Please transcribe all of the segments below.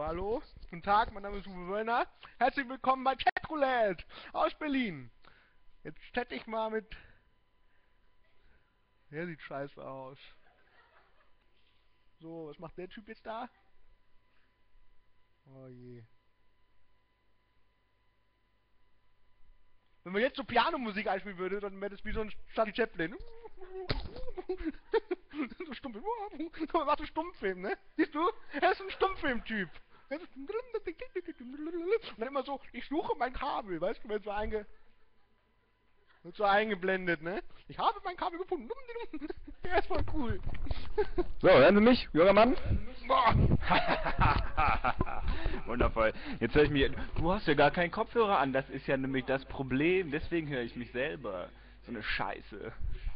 hallo. Guten Tag, mein Name ist Uwe Wöllner. Herzlich willkommen bei Chatroulette aus Berlin. Jetzt chatte ich mal mit... Der sieht scheiße aus. So, was macht der Typ jetzt da? Oh je. Wenn man jetzt so Pianomusik einspielen würde, dann wäre das wie so ein Charlie Chaplin. So Stummfilm. Warte, Stummfilm, ne? Siehst du? Er ist ein Stummfilm-Typ. Und dann immer so, ich suche mein Kabel, weißt du, wird so eingeblendet, ne? Ich habe mein Kabel gefunden. Der ist voll cool. So, hören Sie mich, junger Mann? Boah. Wundervoll. Jetzt höre ich mich... Du hast ja gar keinen Kopfhörer an, das ist ja nämlich das Problem. Deswegen höre ich mich selber. So eine Scheiße.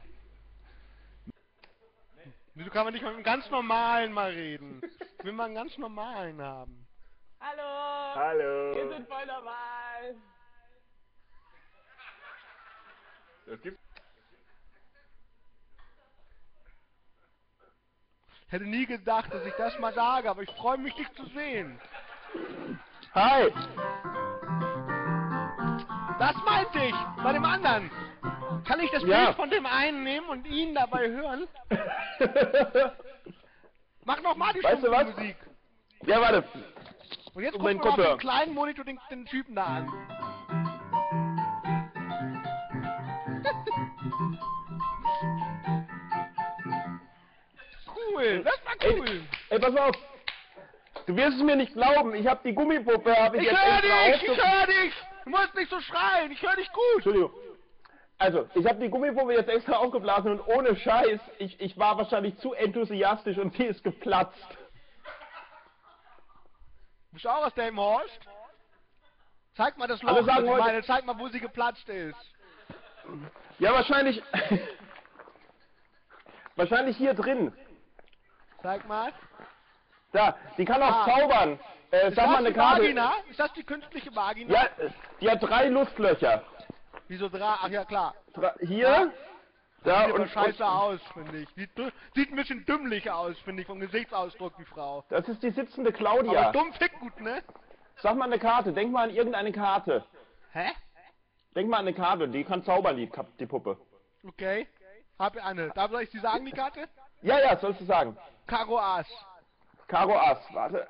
Wieso kann man nicht mal mit einem ganz normalen mal reden? Ich will mal einen ganz normalen haben. Hallo! Hallo! Wir sind voll normal! Das gibt's. Ich hätte nie gedacht, dass ich das mal sage, aber ich freue mich, dich zu sehen. Hi! Das meinte ich, bei dem anderen. Kann ich das Ja. Bild von dem einen nehmen und ihn dabei hören? Mach noch mal die Weißt du was? Musik. Ja, warte. Und jetzt Und gucken mein wir mal auf Kopfhörer. den kleinen Monitor den Typen da an. Cool, das war cool. Ey, pass auf! Du wirst es mir nicht glauben, ich habe die Gummipuppe, habe ich Ich jetzt höre extra dich, ich höre dich. Du musst nicht so schreien, ich höre dich gut. Entschuldigung. Also, ich habe die Gummipuppe jetzt extra aufgeblasen und ohne Scheiß, ich war wahrscheinlich zu enthusiastisch und sie ist geplatzt. Bist du auch aus dem Horst? Zeig mal das Alle Loch, sagen was ich heute- meine. Zeig mal, wo sie geplatzt ist. Ja, wahrscheinlich... wahrscheinlich hier drin. Zeig mal. Da, die kann auch zaubern. Ist Sag das mal eine die Karte. Vagina? Ist das die künstliche Vagina? Ja, die hat 3 Luftlöcher. Wieso drei? Ach ja, klar. Hier, da Sieht aber und... scheiße aus, finde ich. Sieht ein bisschen dümmlich aus, finde ich, vom Gesichtsausdruck, die Frau. Das ist die sitzende Aber Claudia. dumm fickt gut, ne? Sag mal eine Karte, denk mal an irgendeine Karte. Hä? Denk mal an eine Karte, die kann zaubern, die Puppe. Okay. Hab eine. Darf ich die sagen, die Karte? Ja, ja, sollst du sagen. Karo Ass. Karo Ass, warte.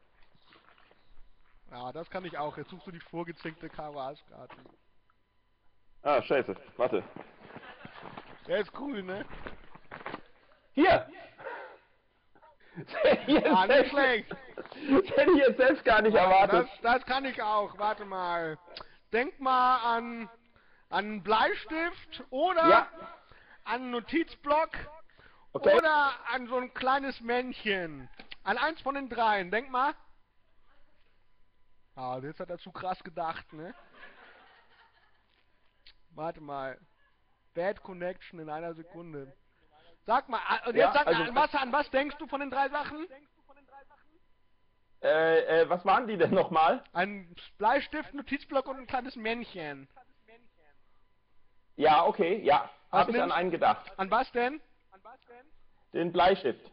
Ja, das kann ich auch. Jetzt suchst du die vorgezinkte Karo Ass-Karte. Ah, scheiße, warte. Der ist cool, ne? Hier! Das hätte ich Ah, jetzt nicht selbst, schlecht. das hätte ich jetzt selbst gar nicht erwartet. Das kann ich auch. Warte mal. Denk mal an einen Bleistift oder Ja. an einen Notizblock Okay. oder an so ein kleines Männchen. An eins von den dreien. Denk mal. Ah, jetzt hat er zu krass gedacht, ne? Warte mal. Bad Connection in einer Sekunde. Sag mal, und jetzt Ja, sag also- mal, an was denkst du von den drei Sachen? Was waren die denn nochmal? Ein Bleistift, Notizblock und ein kleines Männchen. Ja, okay, ja. Was Hab ich an nimmst- einen gedacht. An was denn? Den Bleistift.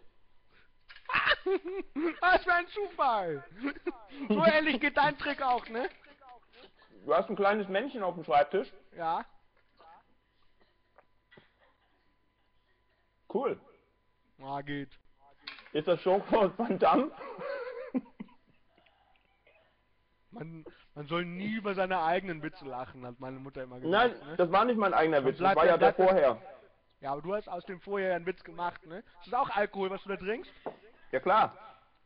Was für ein Zufall! So ähnlich geht dein Trick auch, ne? Du hast ein kleines Männchen auf dem Schreibtisch. Ja. Cool. Ah, geht. Ist das Jean-Claude Van Damme? Man soll nie über seine eigenen Witze lachen, hat meine Mutter immer Nein, gesagt. Ne? das war nicht mein eigener Witz, das bleibt war ja der- der vorher. Ja, aber du hast aus dem vorher einen Witz gemacht, ne? Ist das auch Alkohol, was du da trinkst? Ja klar.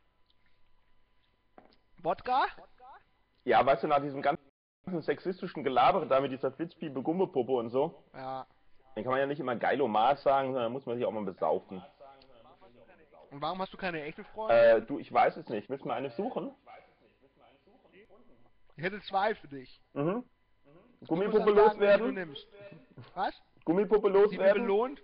Wodka? Ja, weißt du, nach diesem ganzen sexistischen Gelabere da mit dieser Flitzpiepe Gummipuppe und so, Ja. dann kann man ja nicht immer Geilomat sagen, sondern muss man sich auch mal besaufen. Und warum hast du keine echte Freundin? Du, ich weiß es nicht. Müssen wir eine suchen? Ich hätte zwei für dich. Mhm. Du musst Gummipuppe dann sagen, welche du loswerden? nimmst. Was? Gummipuppe Die wird loswerden? belohnt?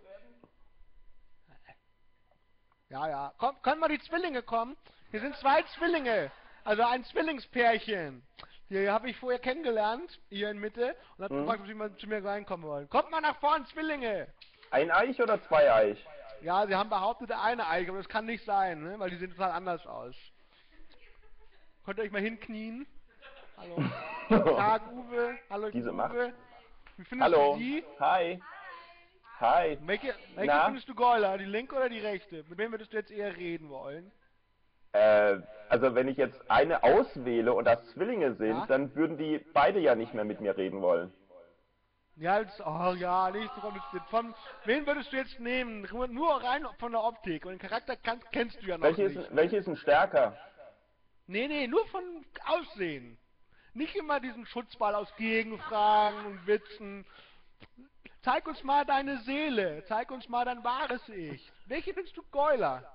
Ja, ja. Komm, können mal die Zwillinge kommen? Hier sind zwei Zwillinge. Also ein Zwillingspärchen. Hier habe ich vorher kennengelernt, hier in Mitte, und hat gefragt, ob sie mal zu mir reinkommen wollen. Kommt mal nach vorn, Zwillinge! Ein Eich oder zwei Eich? Ja, sie haben behauptet, eine Eiche, aber das kann nicht sein, ne? Weil die sehen total anders aus. Könnt ihr euch mal hinknien? Hallo. Tag, Uwe. Hallo, Diese Uwe. Macht. Wie findest Hallo. du die? Hi. Hi. Welche Na? findest du geiler? Die linke oder die rechte? Mit wem würdest du jetzt eher reden wollen? Also wenn ich jetzt eine auswähle und das Zwillinge sind, Ja? dann würden die beide ja nicht mehr mit mir reden wollen. Ja, nicht so kompliziert. Wen würdest du jetzt nehmen? Nur rein von der Optik. Und den Charakter kennst du ja noch nicht. Welche ist denn stärker? Nee, nur von Aussehen. Nicht immer diesen Schutzball aus Gegenfragen und Witzen. Zeig uns mal deine Seele. Zeig uns mal dein wahres Ich. Welche findest du geiler?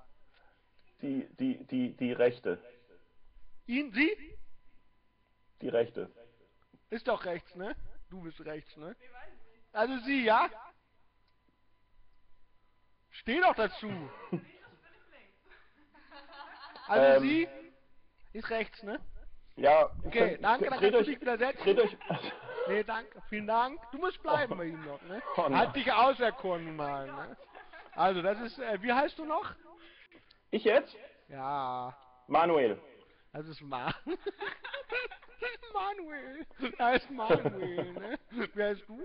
Die rechte. Sie? Die rechte. Ist doch rechts, ne? Du bist rechts, ne? Also sie, ja? Steh doch dazu. Also sie ist rechts, ne? Ja. Okay, danke, dann kannst du dich wieder setzen. Dreht euch. Nee, danke, vielen Dank. Du musst bleiben bei ihm noch, ne? Oh nein. Halt dich auserkoren mal, ne? Also, das ist, wie heißt du noch? Ich jetzt? Ja, Manuel. das ist Manuel. Da ist Manuel, ne? Wer heißt du?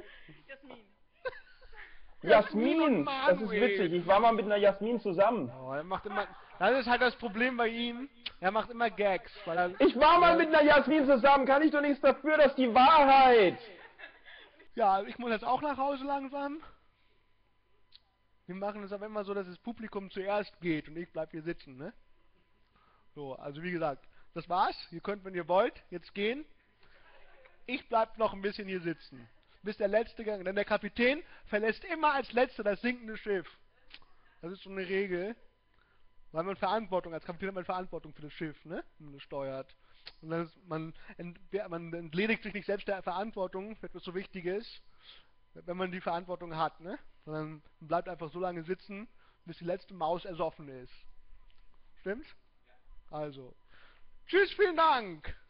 Jasmin und Jasmin! Das ist Manuel. witzig. Ich war mal mit einer Jasmin zusammen. Oh, er macht immer, das ist halt das Problem bei ihm. Er macht immer Gags, weil er, Ich war mal mit einer Jasmin zusammen. Kann ich doch nichts dafür, dass die Wahrheit. ja, ich muss jetzt auch nach Hause langsam. Wir machen es aber immer so, dass das Publikum zuerst geht und ich bleib hier sitzen, ne? So, also wie gesagt, das war's. Ihr könnt, wenn ihr wollt, jetzt gehen. Ich bleib noch ein bisschen hier sitzen. Bis der letzte Gang. Denn der Kapitän verlässt immer als letzter das sinkende Schiff. Das ist so eine Regel. Weil man als Kapitän hat man Verantwortung für das Schiff, ne? Wenn man es steuert. Und dann ist, man entledigt sich nicht selbst der Verantwortung für etwas so Wichtiges, wenn man die Verantwortung hat, ne? Sondern man bleibt einfach so lange sitzen, bis die letzte Maus ersoffen ist. Stimmt's? Also. Tschüss, vielen Dank!